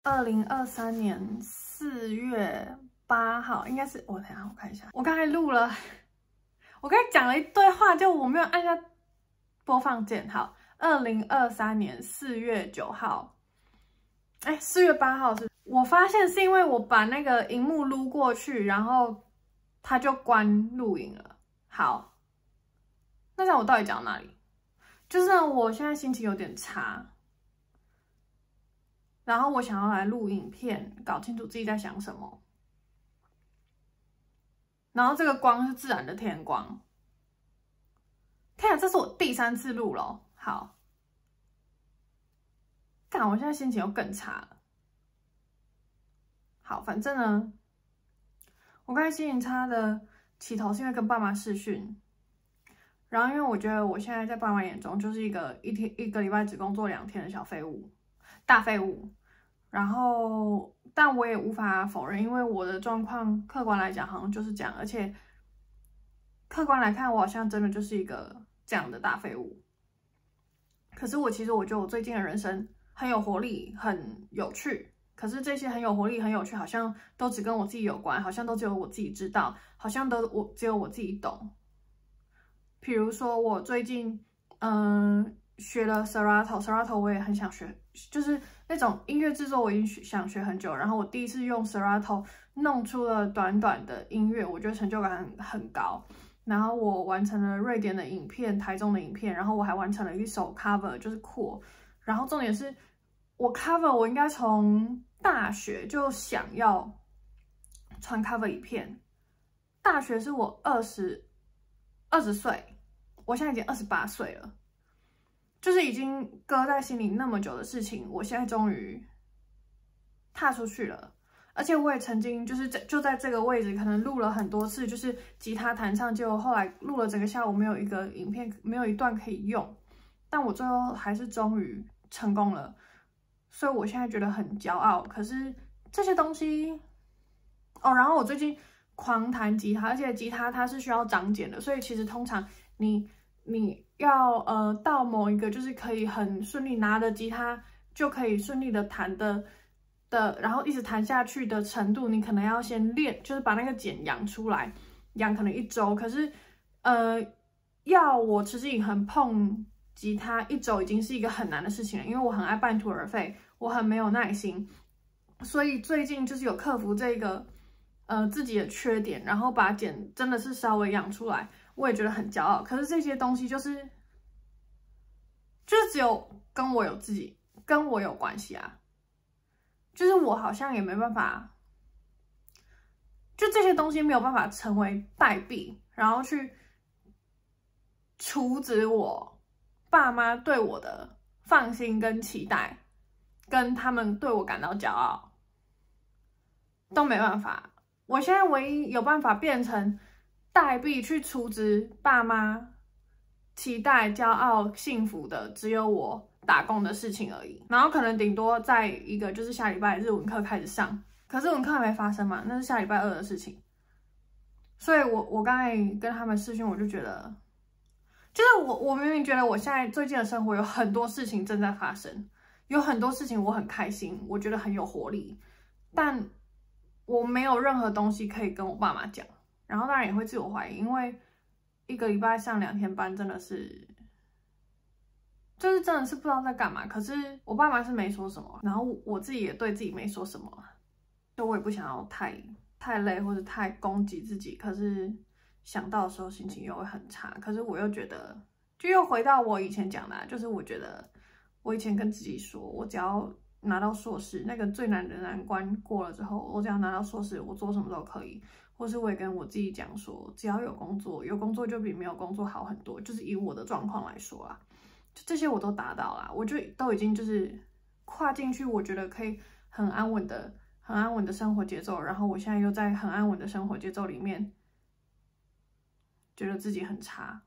2023年4月8号，应该是等一下我看一下，我刚才录了，我刚才讲了一堆话，就我没有按下播放键。好，2023年4月9号，哎，4月8号是。我发现是因为我把那个荧幕撸过去，然后它就关录影了。好，那这样我到底讲到哪里？就是呢，我现在心情有点差，然后我想要来录影片，搞清楚自己在想什么。然后这个光是自然的天光。天啊，这是我第3次录了。好，干，我现在心情又更差了。好，反正呢，我刚才心情差的起头是因为跟爸妈视讯，然后因为我觉得我现在在爸妈眼中就是一个一个礼拜只工作2天的小废物，大废物。然后，但我也无法否认，因为我的状况客观来讲好像就是这样，而且客观来看，我好像真的就是一个这样的大废物。可是其实我觉得我最近的人生很有活力，很有趣。可是这些很有活力、很有趣，好像都只跟我自己有关，好像都只有我自己知道，好像只有我自己懂。比如说，我最近学了 Serato， 我也很想学，就是那种音乐制作，我已经想学很久。然后我第一次用 Serato 弄出了短短的音乐，我觉得成就感很高。然后我完成了瑞典的影片、台中的影片，然后我还完成了一首 cover， 就是酷。然后重点是我 cover， 我应该从大学就想要传 cover 影片。大学是我20岁，我现在已经28岁了，就是已经搁在心里那么久的事情，我现在终于踏出去了。而且我也曾经就在这个位置，可能录了很多次，就是吉他弹唱，结果后来录了整个下午，没有一个影片，没有一段可以用。但我最后还是终于成功了，所以我现在觉得很骄傲。可是这些东西，然后我最近狂弹吉他，而且吉他它是需要长茧的，所以其实通常你要到某一个就是可以很顺利拿着吉他就可以顺利的弹的，然后一直弹下去的程度，你可能要先练，就是把那个茧养出来，养可能1周。可是要我持之以恒碰吉他1周已经是一个很难的事情了，因为我很爱半途而废，我很没有耐心，所以最近就是有克服这个自己的缺点，然后把茧真的是稍微养出来，我也觉得很骄傲。可是这些东西就是只有跟我有关系啊，就是我好像也没办法，就这些东西没有办法成为代币，然后去阻止我爸妈对我的放心跟期待，跟他们对我感到骄傲，都没办法。我现在唯一有办法变成代币去阻止爸妈期待、骄傲、幸福的，只有我打工的事情而已。然后可能顶多在一个就是下礼拜日文课开始上，可是日文课还没发生嘛，那是下礼拜2的事情。所以我刚才跟他们视讯，我就觉得，就是我明明觉得我现在最近的生活有很多事情正在发生，有很多事情我很开心，我觉得很有活力，但我没有任何东西可以跟我爸妈讲，然后当然也会自我怀疑，因为一个礼拜上2天班真的是，就是真的是不知道在干嘛。可是我爸妈是没说什么，然后我自己也对自己没说什么，就我也不想要太累或者太攻击自己，可是想到的时候心情又会很差。可是我又觉得，就又回到我以前讲的，就是我觉得我以前跟自己说，我只要拿到硕士，那个最难的难关过了之后，我只要拿到硕士，我做什么都可以。或是我也跟我自己讲说，只要有工作，有工作就比没有工作好很多。就是以我的状况来说啊，就这些我都达到了，我就都已经就是跨进去，我觉得可以很安稳的生活节奏。然后我现在又在很安稳的生活节奏里面，觉得自己很差。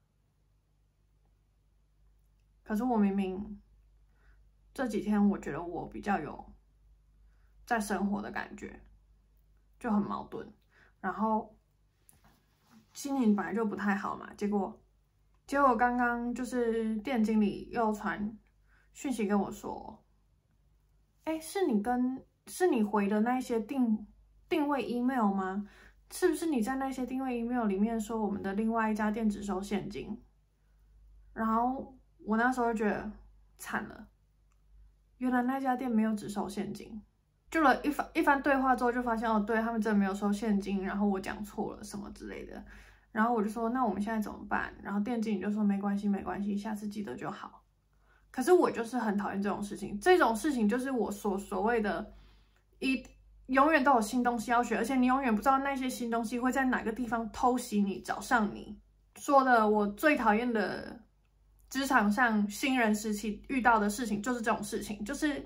可是我明明这几天我觉得我比较有在生活的感觉，就很矛盾。然后心情本来就不太好嘛，结果刚刚就是店经理又传讯息跟我说，哎，是是你回的那些定位 email 吗？是不是你在那些定位 email 里面说我们的另外一家店只收现金？然后我那时候就觉得惨了，原来那家店没有只收现金。就了一番对话之后，就发现哦，对，他们真的没有收现金，然后我讲错了什么之类的。然后我就说那我们现在怎么办？然后店经理就说没关系没关系，下次记得就好。可是我就是很讨厌这种事情，这种事情就是我所谓的永远都有新东西要学，而且你永远不知道那些新东西会在哪个地方偷袭你，找上你。说的我最讨厌的职场上新人时期遇到的事情就是这种事情，就是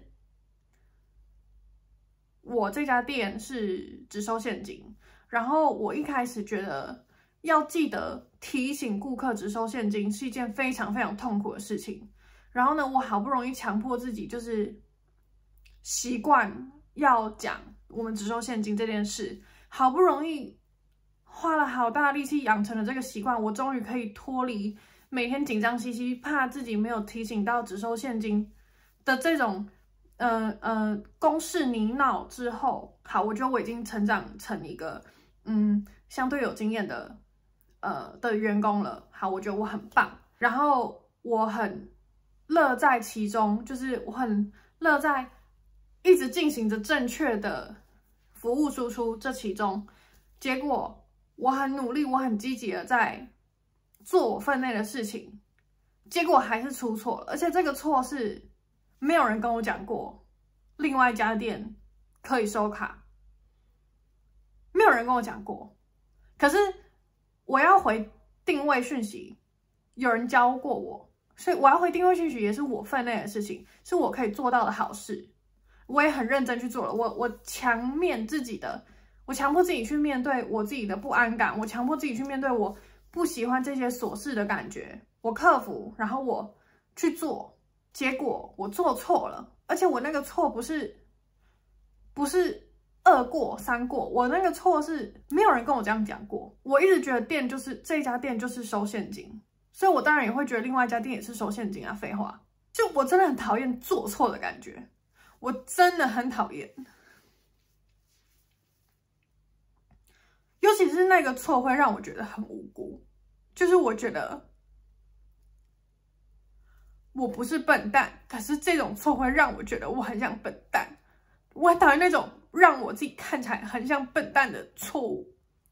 我这家店是只收现金，然后我一开始觉得要记得提醒顾客只收现金是一件非常非常痛苦的事情。然后呢，我好不容易强迫自己就是习惯要讲我们只收现金这件事，好不容易花了好大力气养成了这个习惯，我终于可以脱离每天紧张兮兮，怕自己没有提醒到只收现金的这种公事泥淖之后，好，我觉得我已经成长成一个相对有经验的员工了。好，我觉得我很棒，然后我很乐在其中，就是我很乐在一直进行着正确的服务输出这其中。结果我很努力，我很积极的在做我分内的事情，结果还是出错了，而且这个错是没有人跟我讲过。另外一家店可以收卡，没有人跟我讲过。可是我要回定位讯息，有人教过我。所以我要回定位讯息也是我分内的事情，是我可以做到的好事，我也很认真去做了。我强迫自己去面对我自己的不安感，我强迫自己去面对我不喜欢这些琐事的感觉，我克服，然后我去做，结果我做错了，而且我那个错不是2过3过，我那个错是没有人跟我这样讲过。我一直觉得这家店就是收现金。所以我当然也会觉得另外一家店也是收现金啊，废话。就我真的很讨厌做错的感觉，我真的很讨厌。尤其是那个错会让我觉得很无辜，就是我觉得我不是笨蛋，可是这种错会让我觉得我很像笨蛋。我很讨厌那种让我自己看起来很像笨蛋的错误。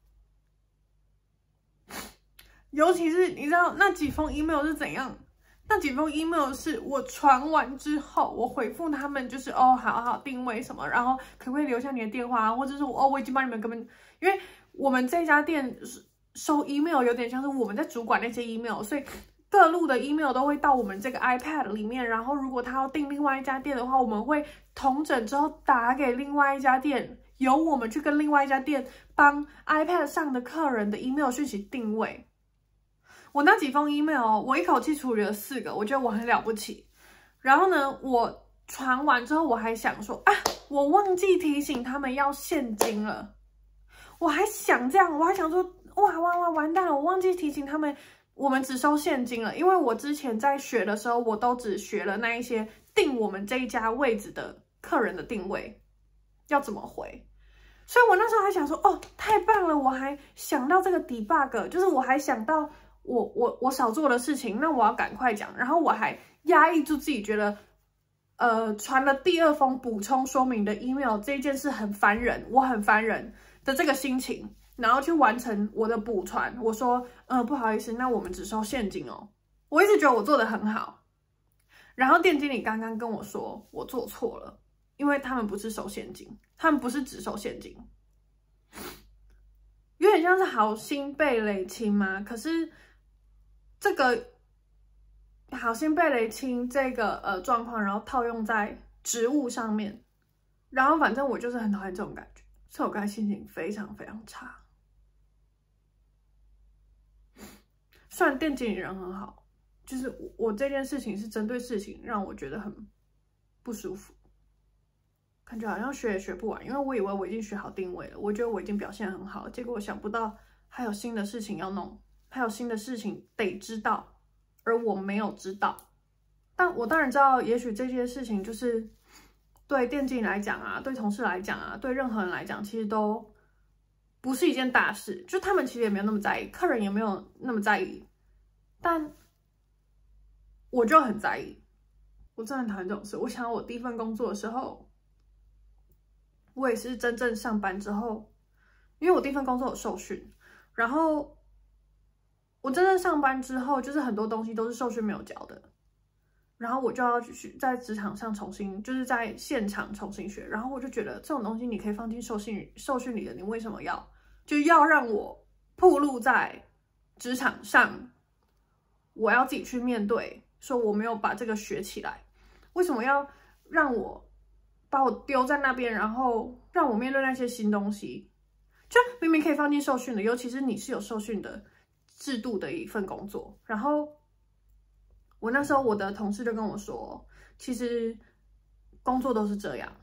尤其是你知道那几封 email 是怎样？那几封 email 是我传完之后，我回复他们就是哦，好好定位什么，然后可不可以留下你的电话，或者是我已经帮你们因为我们这家店收 email 有点像是我们在主管那些 email， 所以各路的 email 都会到我们这个 iPad 里面。然后如果他要订另外一家店的话，我们会统整之后打给另外一家店，由我们去跟另外一家店帮 iPad 上的客人的 email 讯息定位。我那几封 email， 我一口气处理了4个，我觉得我很了不起。然后呢，我传完之后，我还想说啊，我忘记提醒他们要现金了。我还想这样，我还想说，哇，完蛋了，我忘记提醒他们，我们只收现金了。因为我之前在学的时候，我都只学了那一些订我们这一家位置的客人的定位要怎么回。所以我那时候还想说，哦，太棒了，我还想到这个 debug， 就是我还想到我少做的事情，那我要赶快讲。然后我还压抑住自己觉得，传了第2封补充说明的 email 这件事很烦人，我很烦人的这个心情，然后去完成我的补传。我说，不好意思，那我们只收现金哦。我一直觉得我做的很好，然后店经理刚刚跟我说我做错了，因为他们不是收现金，他们不是只收现金，有点像是好心被雷侵吗？可是这个好心被雷侵这个状况，然后套用在职务上面，然后反正我就是很讨厌这种感觉，所以我刚才心情非常非常差。虽然店经理人很好，就是我这件事情是针对事情让我觉得很不舒服，感觉好像学也学不完，因为我以为我已经学好定位了，我觉得我已经表现很好了，结果我想不到还有新的事情要弄，还有新的事情得知道，而我没有知道。但我当然知道，也许这些事情就是对店经理来讲啊，对同事来讲啊，对任何人来讲，其实都不是一件大事。就他们其实也没有那么在意，客人也没有那么在意，但我就很在意。我真的很讨厌这种事。我想我第一份工作的时候，我也是真正上班之后，因为我第一份工作有受训，然后我真正上班之后，就是很多东西都是受训没有教的。然后我就要去在职场上重新，就是在现场重新学。然后我就觉得这种东西你可以放进受训里的，你为什么要让我暴露在职场上？我要自己去面对，说我没有把这个学起来，为什么要让我把我丢在那边，然后让我面对那些新东西？就明明可以放进受训的，尤其是你是有受训的制度的一份工作，然后。我那时候我的同事就跟我说，其实工作都是这样。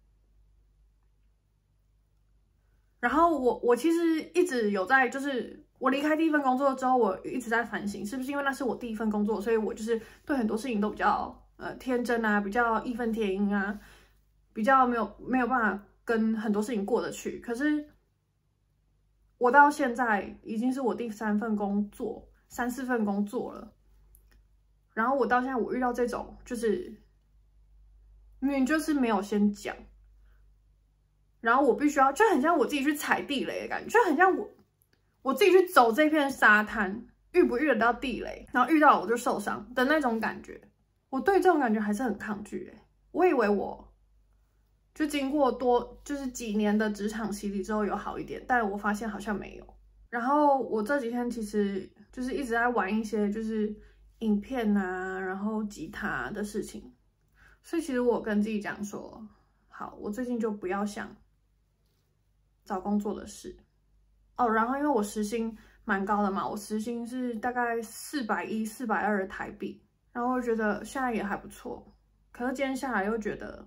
然后我其实一直有在，就是我离开第一份工作之后，我一直在反省，是不是因为那是我第一份工作，所以我就是对很多事情都比较天真啊，比较义愤填膺啊，比较没有办法跟很多事情过得去。可是我到现在已经是我第3份工作、3、4份工作了。然后我到现在，我遇到这种就是明明就是没有先讲，然后我必须要，就很像我自己去踩地雷的感觉，就很像我自己去走这片沙滩，遇不遇得到地雷，然后遇到了我就受伤的那种感觉。我对这种感觉还是很抗拒我以为我就经过就是几年的职场洗礼之后有好一点，但我发现好像没有。然后我这几天其实就是一直在玩一些就是影片啊，然后吉他的事情，所以其实我跟自己讲说，好，我最近就不要想找工作的事哦。然后因为我时薪蛮高的嘛，我时薪是大概410、420台币，然后我觉得现在也还不错。可是今天下来又觉得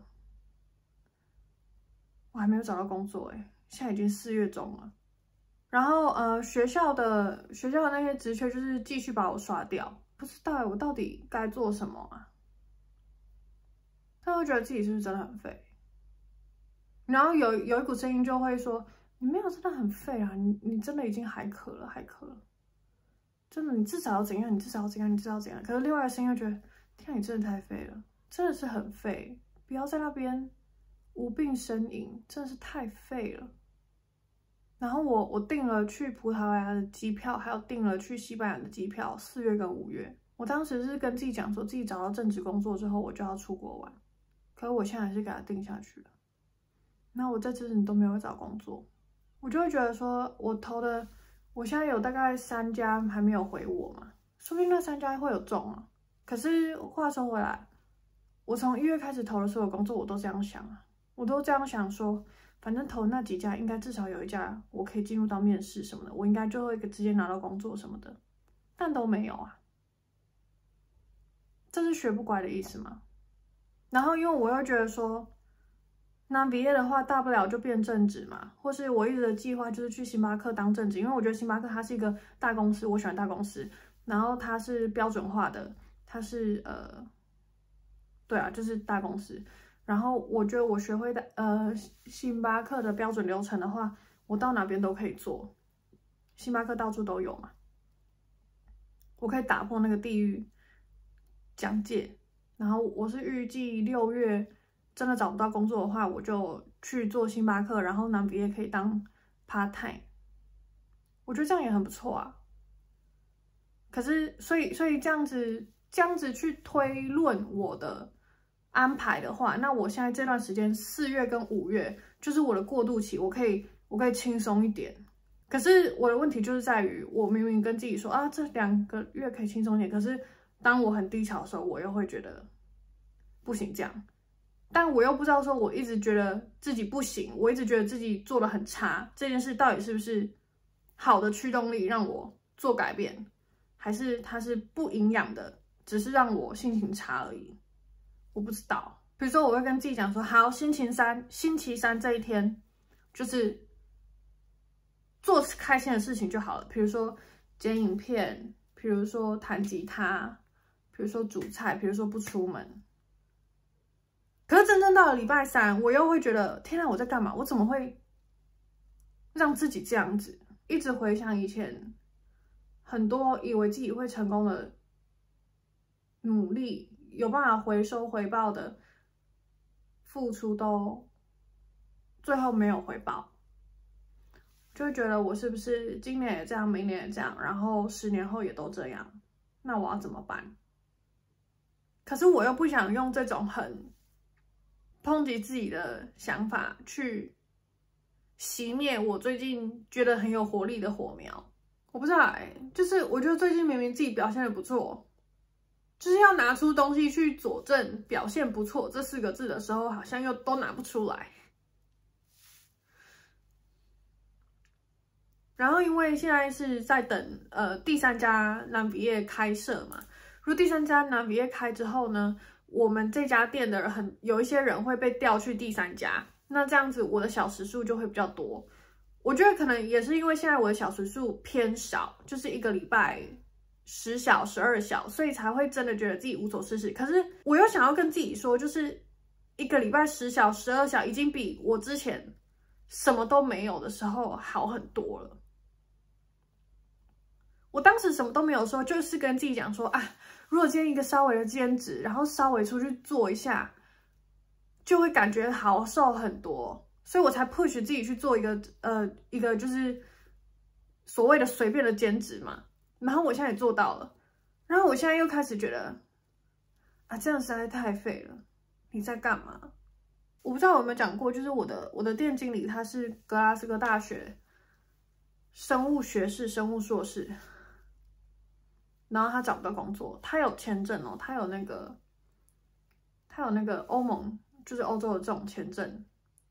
我还没有找到工作现在已经4月中了。然后学校的那些职缺就是继续把我刷掉。不知道我到底该做什么啊？但我觉得自己是不是真的很废？然后有一股声音就会说：“你没有真的很废啊，你真的已经还可了，真的你至少要怎样，你至少要怎样，你至少要怎样。”可是另外的声音又觉得：“天，你真的太废了，真的是很废，不要在那边无病呻吟，真的是太废了。”然后我订了去葡萄牙的机票，还有订了去西班牙的机票，4月跟5月。我当时是跟自己讲说，自己找到正职工作之后，我就要出国玩。可是我现在还是给它定下去了。那我在这阵都没有找工作，我就会觉得说，我现在有大概3家还没有回我嘛，说不定那3家会有中啊。可是话说回来，我从1月开始投的所有工作，我都这样想啊，我都这样想说。反正投那几家，应该至少有1家我可以进入到面试什么的，我应该就会直接拿到工作什么的，但都没有啊。这是学不乖的意思吗？然后因为我又觉得说，那毕业的话，大不了就变正职嘛，或是我一直的计划就是去星巴克当正职，因为我觉得星巴克它是一个大公司，我喜欢大公司，然后它是标准化的，它是对啊，就是大公司。然后我觉得我学会的星巴克的标准流程的话，我到哪边都可以做。星巴克到处都有嘛，我可以打破那个地域讲解。然后我是预计6月真的找不到工作的话，我就去做星巴克，然后南比也可以当 part time。我觉得这样也很不错啊。可是所以这样子去推论我的安排的话，那我现在这段时间4月跟5月就是我的过渡期，我可以轻松一点。可是我的问题就是在于，我明明跟自己说啊，这2个月可以轻松一点，可是当我很低潮的时候，我又会觉得不行这样。但我又不知道说，我一直觉得自己不行，我一直觉得自己做得很差，这件事到底是不是好的驱动力让我做改变，还是它是不营养的，只是让我心情差而已？我不知道。比如说，我会跟自己讲说，好，星期三这一天，就是做开心的事情就好了。比如说剪影片，比如说弹吉他，比如说煮菜，比如说不出门。 可是真正到了礼拜三，我又会觉得天啊，我在干嘛？我怎么会让自己这样子？一直回想以前很多以为自己会成功的努力，有办法回收回报的付出，都最后没有回报，就会觉得我是不是今年也这样，明年也这样，然后10年后也都这样，那我要怎么办？可是我又不想用这种很抨击自己的想法去熄灭我最近觉得很有活力的火苗。我不知道就是我觉得最近明明自己表现的不错，就是要拿出东西去佐证表现不错这4个字的时候，好像又都拿不出来。然后因为现在是在等第3家南比业开设嘛，如果第3家南比业开之后呢，我们这家店的人有一些人会被调去第3家，那这样子我的小时数就会比较多。我觉得可能也是因为现在我的小时数偏少，就是1个礼拜10小、12小，所以才会真的觉得自己无所事事。可是我又想要跟自己说，就是1个礼拜10小、12小，已经比我之前什么都没有的时候好很多了。我当时什么都没有的时候，就是跟自己讲说啊，如果今天一个稍微的兼职，然后稍微出去做一下，就会感觉好受很多，所以我才 push 自己去做一个就是所谓的随便的兼职嘛。然后我现在也做到了，然后我现在又开始觉得啊，这样实在太废了，你在干嘛？我不知道我有没有讲过，就是我的店经理他是格拉斯哥大学生物学士、生物硕士。然后他找不到工作，他有签证哦，他有那个欧盟，就是欧洲的这种签证，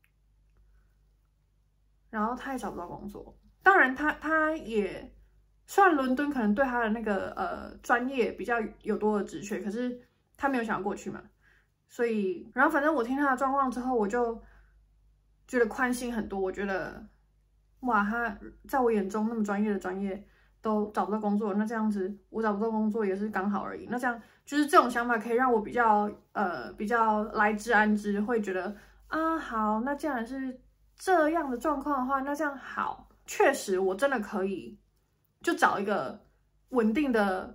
然后他也找不到工作。当然他也虽然伦敦可能对他的那个专业比较有多的职缺，可是他没有想要过去嘛，所以然后反正我听他的状况之后，我就觉得宽心很多。我觉得哇，他在我眼中那么专业的专业都找不到工作，那这样子我找不到工作也是刚好而已。那这样就是这种想法可以让我比较来之安之，会觉得啊好，那既然是这样的状况的话，那这样好，确实我真的可以就找一个稳定的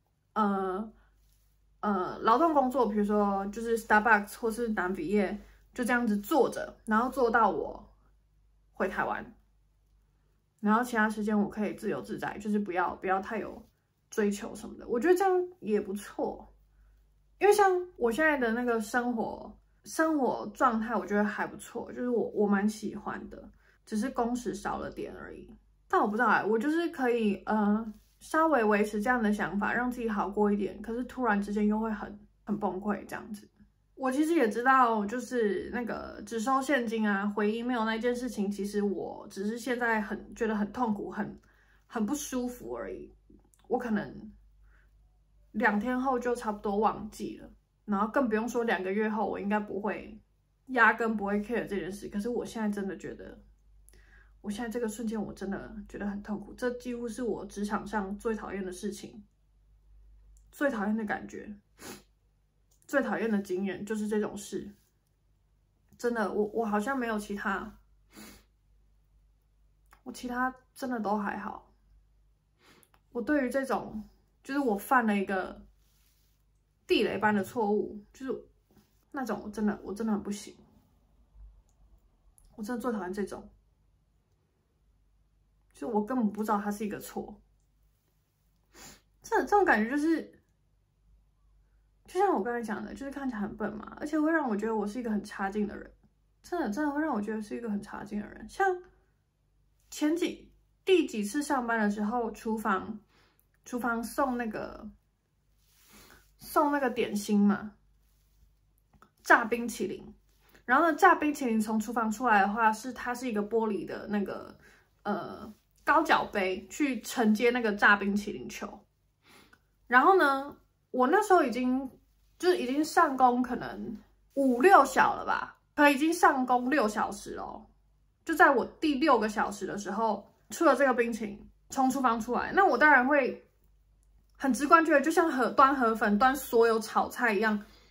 劳动工作，比如说就是 Starbucks 或是南比业，就这样子坐着，然后做到我回台湾。然后其他时间我可以自由自在，就是不要太有追求什么的，我觉得这样也不错。因为像我现在的那个生活状态，我觉得还不错，就是我蛮喜欢的，只是工时少了点而已。但我不知道我就是可以稍微维持这样的想法，让自己好过一点，可是突然之间又会很崩溃这样子。我其实也知道，就是那个只收现金啊，回 email 那件事情，其实我只是现在觉得很痛苦，很不舒服而已。我可能2天后就差不多忘记了，然后更不用说2个月后，我应该压根不会 care 这件事。可是我现在真的觉得，我现在这个瞬间我真的觉得很痛苦，这几乎是我职场上最讨厌的事情，最讨厌的感觉。最讨厌的经验就是这种事，真的，我好像没有其他，我其他真的都还好。我对于这种，就是我犯了一个地雷般的错误，就是那种我真的很不行，我真的最讨厌这种，就我根本不知道它是一个错，这种感觉就是。就像我刚才讲的，就是看起来很笨嘛，而且会让我觉得我是一个很差劲的人，真的会让我觉得是一个很差劲的人。像第几次上班的时候，厨房送那个点心嘛，炸冰淇淋。然后呢，炸冰淇淋从厨房出来的话，它是一个玻璃的那个高脚杯去承接那个炸冰淇淋球。然后呢，我那时候已经上工可能5、6小了吧，可已经上工6小时了。就在我第6个小时的时候，出了这个冰淇淋从厨房出来，那我当然会很直观觉得，就像端河粉、端所有炒菜一样，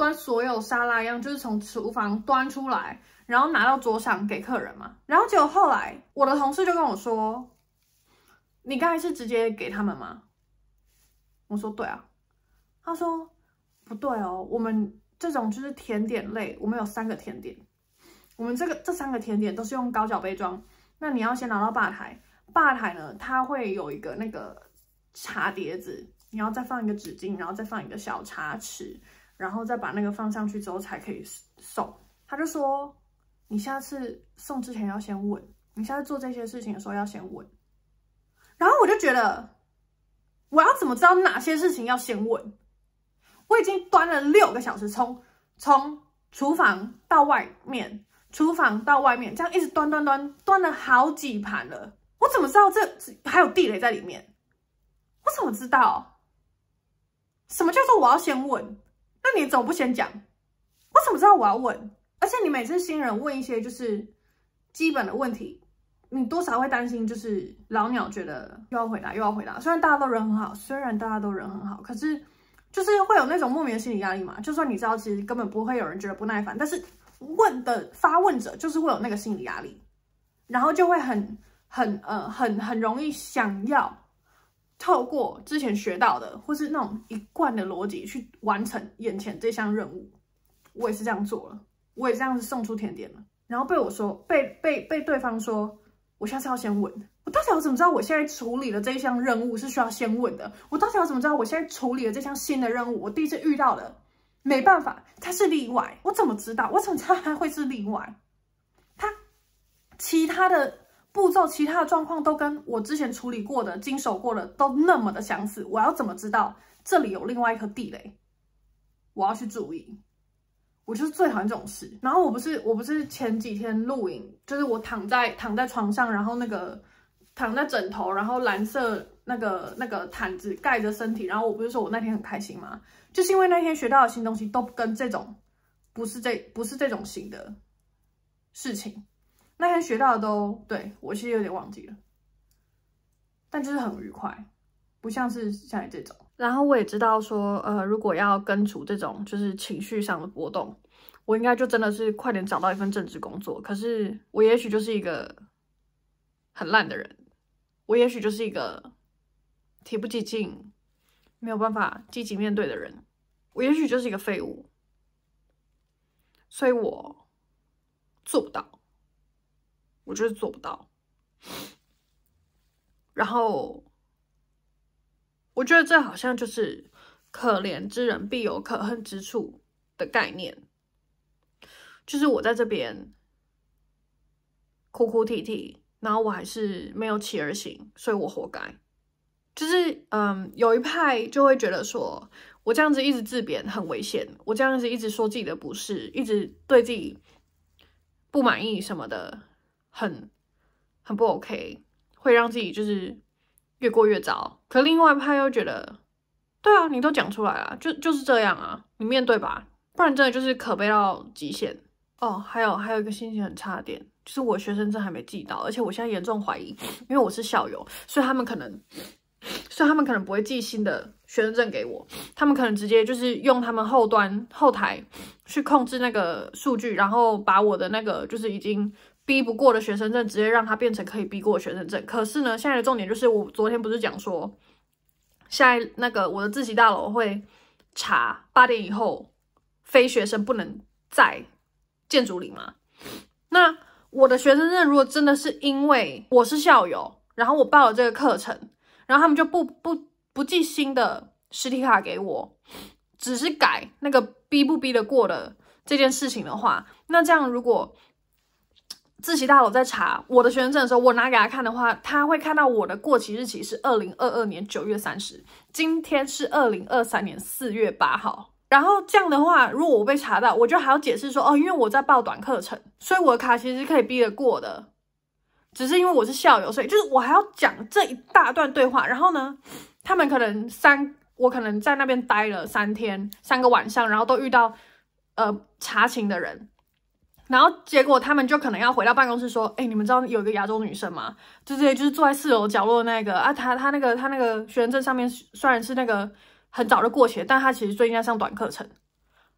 端所有沙拉一样，就是从厨房端出来，然后拿到桌上给客人嘛。然后结果后来我的同事就跟我说：“你刚才是直接给他们吗？”我说：“对啊。”他说：“不对哦，我们这种就是甜点类，我们有3个甜点，我们这3个甜点都是用高脚杯装。那你要先拿到吧台，吧台呢，它会有一个那个茶碟子，你要再放一个纸巾，然后再放一个小茶匙，然后再把那个放上去之后才可以送。”他就说：“你下次送之前要先问，你下次做这些事情的时候要先问。”然后我就觉得，我要怎么知道哪些事情要先问？我已经端了6个小时，从厨房到外面，厨房到外面，这样一直端了好几盘了。我怎么知道这还有地雷在里面？我怎么知道？什么叫做我要先问？那你怎么不先讲？我怎么知道我要问？而且你每次新人问一些就是基本的问题，你多少会担心，就是老鸟觉得又要回答又要回答。虽然大家都人很好，可是就是会有那种莫名的心理压力嘛。就算你知道其实根本不会有人觉得不耐烦，但是发问者就是会有那个心理压力，然后就会很容易想要透过之前学到的或是那种一贯的逻辑去完成眼前这项任务。我也是这样做了，我也这样子送出甜点了，然后被我说被对方说我下次要先问。我到底要怎么知道我现在处理的这一项任务是需要先问的？我到底要怎么知道我现在处理的这项新的任务，我第一次遇到的，没办法，它是例外。我怎么知道？我怎么知道它会是例外？它其他的步骤、其他的状况都跟我之前处理过的、经手过的都那么的相似，我要怎么知道这里有另外一颗地雷？我要去注意。我就是最讨厌这种事。然后我不是前几天录影，就是我躺在床上，然后那个躺在枕头，然后蓝色那个毯子盖着身体，然后我不是说我那天很开心吗？就是因为那天学到的新东西都跟这种不是这种型的事情，那天学到的都对我其实有点忘记了，但就是很愉快，不像是现在这种。然后我也知道说，如果要根除这种就是情绪上的波动，我应该就真的是快点找到一份正职工作。可是我也许就是一个很烂的人，我也许就是一个提不起劲、没有办法积极面对的人，我也许就是一个废物，所以我做不到，我就是做不到。然后我觉得这好像就是可怜之人必有可恨之处的概念，就是我在这边哭哭啼啼，然后我还是没有起而行，所以我活该。就是有一派就会觉得说，我这样子一直自贬很危险，我这样子一直说自己的不是，一直对自己不满意什么的，很不 OK， 会让自己就是越过越糟。可另外一派又觉得，对啊，你都讲出来了，就是这样啊，你面对吧，不然真的就是可悲到极限。哦，还有一个心情很差的点，就是我学生证还没寄到，而且我现在严重怀疑，因为我是校友，所以他们可能不会寄新的学生证给我，他们可能直接就是用他们后台去控制那个数据，然后把我的那个就是已经逼不过的学生证，直接让它变成可以逼过的学生证。可是呢，现在的重点就是，我昨天不是讲说，现在那个我的自习大楼会查8点以后非学生不能在建筑里吗？那我的学生证如果真的是因为我是校友，然后我报了这个课程，然后他们就不寄新的实体卡给我，只是改那个逼不逼得过的这件事情的话，那这样如果自习大楼在查我的学生证的时候，我拿给他看的话，他会看到我的过期日期是2022年9月30，今天是2023年4月8号。然后这样的话，如果我被查到，我就还要解释说，哦，因为我在报短课程，所以我的卡其实是可以逼得过的，只是因为我是校友，所以就是我还要讲这一大段对话。然后呢，他们可能我可能在那边待了3天3个晚上，然后都遇到查寝的人，然后结果他们就可能要回到办公室说，你们知道有一个亚洲女生吗？就是坐在4楼角落的那个啊，她那个学生证上面虽然是那个很早就过期，但她其实最近在上短课程。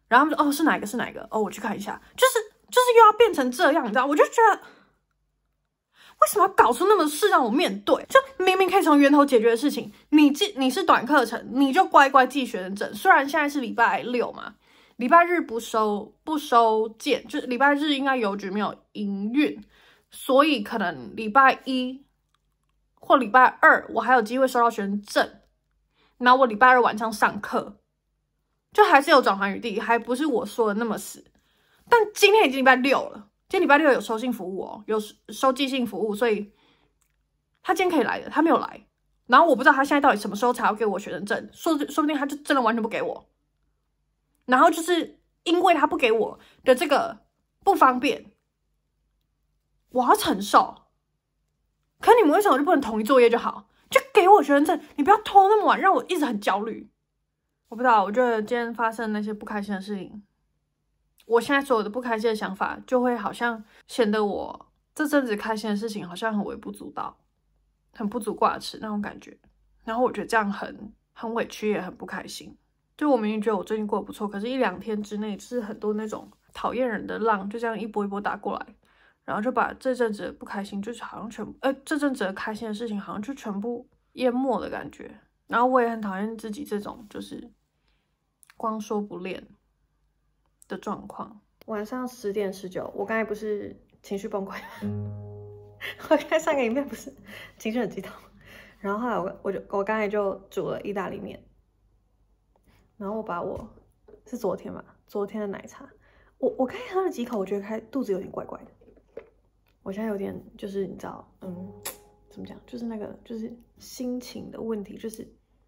然后他们说哦是哪一个是哪一个哦我去看一下，就是又要变成这样，你知道，我就觉得为什么要搞出那么事让我面对？就明明可以从源头解决的事情，你是短课程，你就乖乖记学生证。虽然现在是礼拜六嘛，礼拜日不收件，就是礼拜日应该邮局没有营运，所以可能礼拜一或礼拜二我还有机会收到学生证，然后我礼拜二晚上上课，就还是有转圜余地，还不是我说的那么死。但今天已经礼拜六了，今天礼拜六有收信服务哦，有收寄信服务，所以他今天可以来的，他没有来。然后我不知道他现在到底什么时候才要给我学生证，说不定他就真的完全不给我。然后就是因为他不给我的这个不方便，我要承受。可你们为什么就不能统一作业就好？就给我学生证，你不要拖那么晚，让我一直很焦虑。我不知道，我觉得今天发生那些不开心的事情，我现在所有的不开心的想法，就会好像显得我这阵子开心的事情好像很微不足道，很不足挂齿那种感觉。然后我觉得这样很委屈，也很不开心。就我明明觉得我最近过得不错，可是一两天之内，就是很多那种讨厌人的浪，就这样一波一波打过来，然后就把这阵子的不开心，就是好像全部，这阵子的开心的事情，好像就全部淹没的感觉。然后我也很讨厌自己这种就是光说不练的状况。晚上10点19，我刚才不是情绪崩溃我刚才上个影片不是情绪很激动，然后后来我刚才就煮了意大利面，然后我把是昨天的奶茶，我刚才喝了几口，我觉得肚子有点怪怪的。我现在有点就是你知道，怎么讲，就是那个就是心情的问题，就是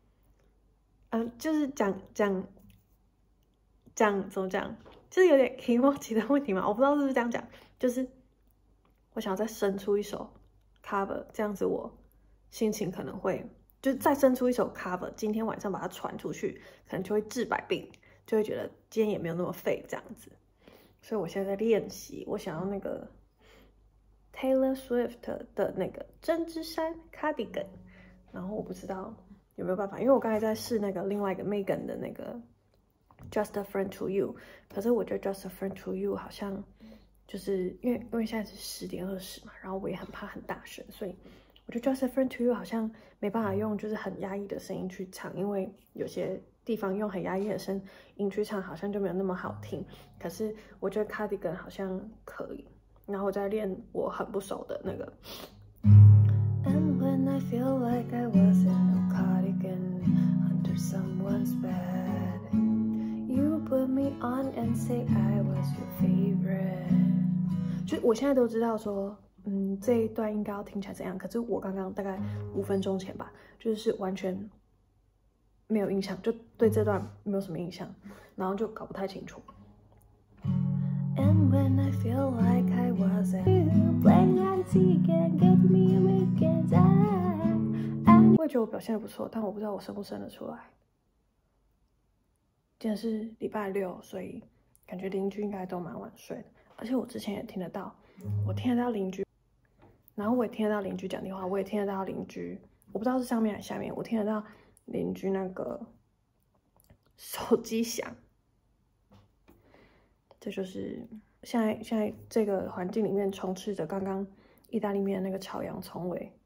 就是讲怎么讲，就是有点 emoji 的问题嘛，我不知道是不是这样讲，就是我想要再生出一首 cover， 这样子我心情可能会就再生出一首 cover， 今天晚上把它传出去，可能就会治百病，就会觉得今天也没有那么废这样子。所以我现在在练习，我想要那个 Taylor Swift 的那个针织衫 cardigan， 然后我不知道有没有办法，因为我刚才在试那个另外一个 Megan 的那个 Just a Friend to You， 可是我觉得 Just a Friend to You 好像就是因为现在是10点20嘛，然后我也很怕很大声，所以我觉得 Just a Friend to You 好像没办法用就是很压抑的声音去唱，因为有些地方用很压抑的声音去唱好像就没有那么好听。可是我觉得 Cardigan 好像可以，然后我在练我很不熟的那个。And when I feel like I was in a cardigan under someone's bed, you put me on and say I was your favorite。就我现在都知道说，这一段应该要听起来怎样，可是我刚刚大概5分钟前吧，就是完全没有印象，就对这段没有什么印象，然后就搞不太清楚。And when I feel like I wasn't you, playing hide and seek and give me a weekend time。我也觉得我表现得不错，但我不知道我生不生得出来。今天是礼拜六，所以感觉邻居应该都蛮晚睡的，而且我之前也听得到，我听得到邻居，然后我也听得到邻居讲电话，我也听得到邻居，我不知道是上面还是下面，我听得到邻居那个手机响。这就是现在这个环境里面充斥着刚刚意大利面那个炒洋葱味。